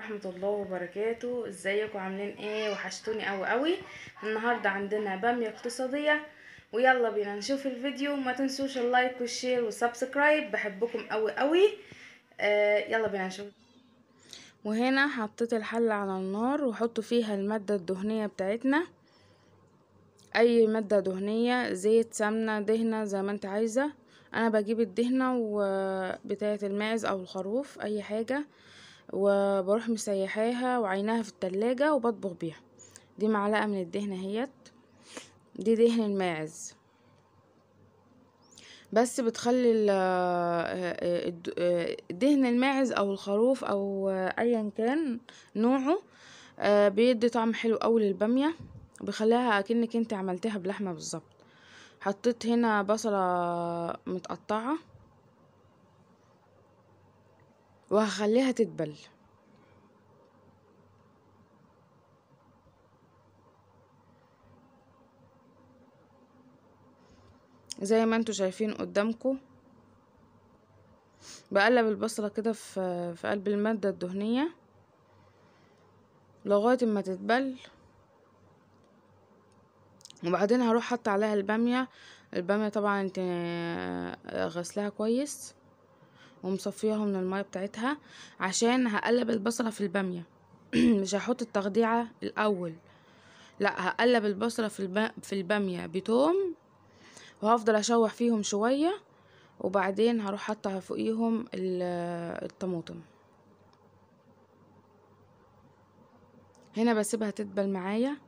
ورحمة الله وبركاته. ازيكم عاملين ايه؟ وحشتوني قوي قوي. النهاردة عندنا بامية اقتصادية، ويلا بينا نشوف الفيديو. ما تنسوش اللايك والشير والسبسكرايب، بحبكم قوي قوي. يلا بينا نشوف. وهنا حطيت الحلة على النار وحط فيها المادة الدهنية بتاعتنا، اي مادة دهنية، زيت، سمنة، دهنة، زي ما انت عايزة. انا بجيب الدهنة وبتاعة الماعز او الخروف، اي حاجة، وبروح مسيحاها وعيناها في التلاجة وبطبخ بيها. دي معلقة من الدهنة اهيت، دي دهن الماعز. بس بتخلي دهن الماعز او الخروف او ايا كان نوعه، بيدي طعم حلو قوي للبامية، بيخليها اكنك انت عملتها بلحمة بالظبط. حطيت هنا بصلة متقطعة وهخليها تدبل زي ما انتوا شايفين قدامكم. بقلب البصلة كده في قلب المادة الدهنية لغاية ما تتبل، وبعدين هروح حط عليها البامية. البامية طبعا انت غسلها كويس ومصفيها من المية بتاعتها، عشان هقلب البصلة في البامية. مش هحط التخديعة الاول، لا، هقلب البصلة في البامية بتوم، وهفضل اشوح فيهم شوية، وبعدين هروح حاطة فوقيهم الطماطم. هنا بسيبها تدبل معايا.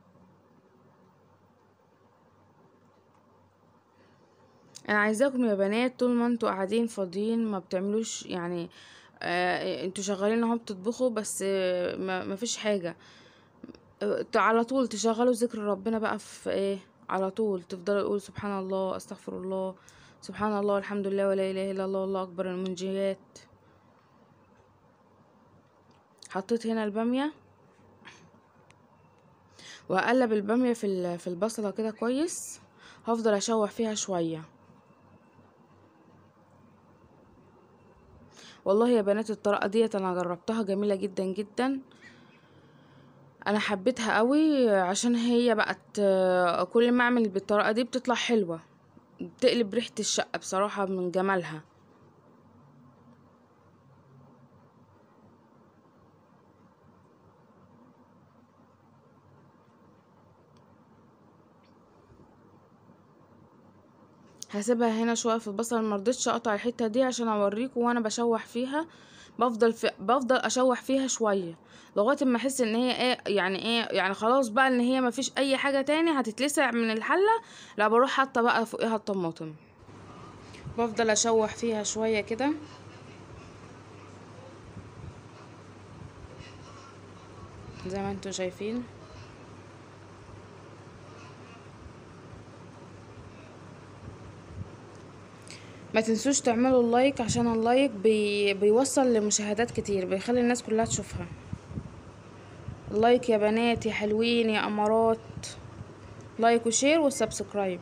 انا عايزاكم يا بنات طول ما انتوا قاعدين فاضيين ما بتعملوش يعني، انتوا شغالين اهو بتطبخوا بس، ما فيش حاجة، على طول تشغلوا ذكر ربنا بقى في ايه، على طول تفضلوا تقولوا سبحان الله، استغفر الله، سبحان الله، الحمد لله، ولا اله الا الله، والله اكبر، المنجيات. حطيت هنا البامية وهقلب البامية في البصلة كده كويس، هفضل اشوح فيها شوية. والله يا بنات الطريقة ديت انا جربتها، جميلة جدا جدا، انا حبيتها قوي، عشان هي بقت كل ما اعمل بالطريقة دي بتطلع حلوة، بتقلب ريحة الشقة بصراحة من جمالها. هسيبها هنا شويه في البصل، مرضتش اقطع الحته دي عشان اوريكم وانا بشوح فيها. بفضل اشوح فيها شويه لغايه ما احس ان هي ايه يعني خلاص بقى، ان هي مفيش اي حاجه تاني هتتلسع من الحله. لا، بروح حاطه بقى فوقيها الطماطم، بفضل اشوح فيها شويه كده زي ما انتوا شايفين. ما تنسوش تعملوا اللايك، عشان اللايك بيوصل لمشاهدات كتير، بيخلي الناس كلها تشوفها. اللايك يا بنات يا حلوين يا امارات، لايك وشير وسبسكرايب.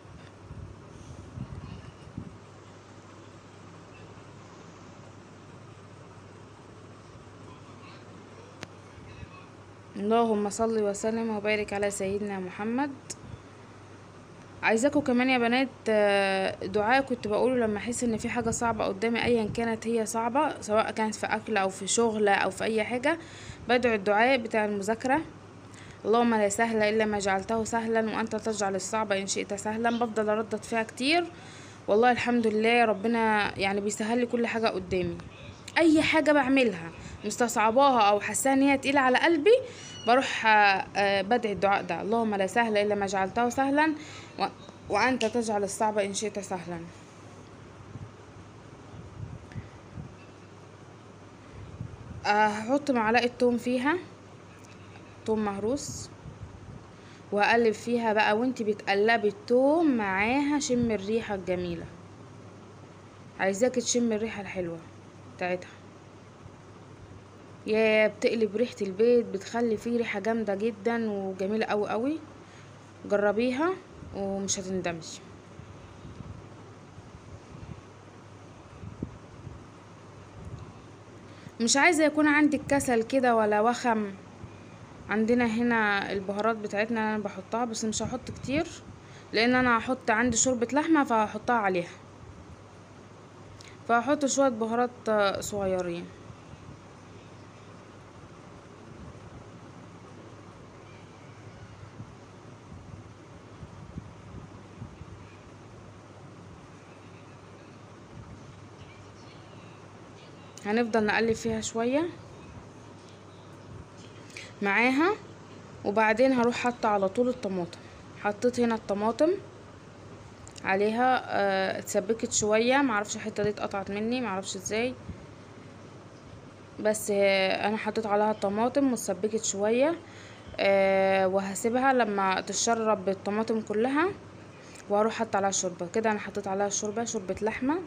اللهم صل وسلم وبارك على سيدنا محمد. عايزاكم كمان يا بنات، دعاء كنت بقوله لما احس ان في حاجه صعبه قدامي، ايا كانت هي صعبه، سواء كانت في اكل او في شغل او في اي حاجه، بدعو الدعاء بتاع المذاكره. اللهم لا سهل الا ما جعلته سهلا وانت تجعل الصعب ان شئت سهلا. بفضل اردد فيها كتير، والله الحمد لله ربنا يعني بيسهل لي كل حاجه قدامي. اي حاجه بعملها مستصعباها او حاساها ان هي تقيله على قلبي، بروح بدعي الدعاء ده: اللهم لا سهل الا ما جعلته سهلا و... وانت تجعل الصعب ان شئت سهلا. هحط معلقه توم فيها، توم مهروس، وهقلب فيها بقى. وانتي بتقلبي التوم معاها شم الريحه الجميله، عايزاك تشم الريحه الحلوه بتاعتها، يا بتقلب ريحه البيت، بتخلي فيه ريحه جامده جدا وجميله قوي قوي. جربيها ومش هتندمي. مش عايزة يكون عندك كسل كده ولا وخم. عندنا هنا البهارات بتاعتنا انا بحطها، بس مش هحط كتير لان انا هحط عندي شوربة لحمة فهحطها عليها، فهحط شوية بهارات صغيرين. هنفضل نقلب فيها شوية معاها، وبعدين هروح حاطة على طول الطماطم. حطيت هنا الطماطم عليها، اتسبكت شوية، معرفش الحتة دي اتقطعت مني معرفش ازاي، بس انا حطيت عليها الطماطم واتسبكت شوية. وهسيبها لما تشرب الطماطم كلها، وهروح حط عليها شوربة. كده انا حطيت عليها شوربة لحمة،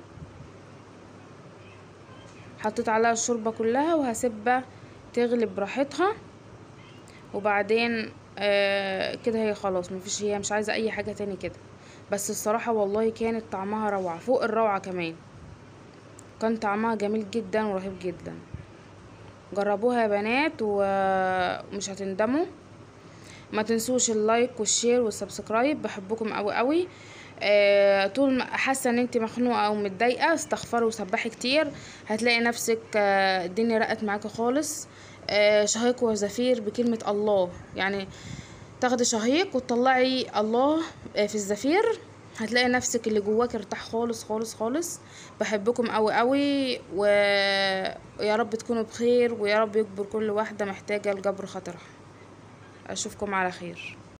حطيت عليها الشوربة كلها وهسيبها تغلي براحتها. وبعدين كده هي خلاص مفيش، هي مش عايزة اي حاجة تاني كده. بس الصراحة والله كانت طعمها روعة فوق الروعة كمان، كان طعمها جميل جدا ورهيب جدا. جربوها يا بنات ومش هتندموا. ما تنسوش اللايك والشير والسبسكرايب، بحبكم قوي قوي. طول ما حاسه ان انت مخنوقه او متضايقه استغفري وسبحي كتير، هتلاقي نفسك الدنيا رقت معاكي خالص. شهيق وزفير بكلمه الله، يعني تاخدي شهيق وتطلعي الله في الزفير، هتلاقي نفسك اللي جواك ارتاح خالص خالص خالص. بحبكم قوي قوي ويا رب تكونوا بخير، ويا رب يكبر كل واحده محتاجه لجبر خاطرها. اشوفكم على خير.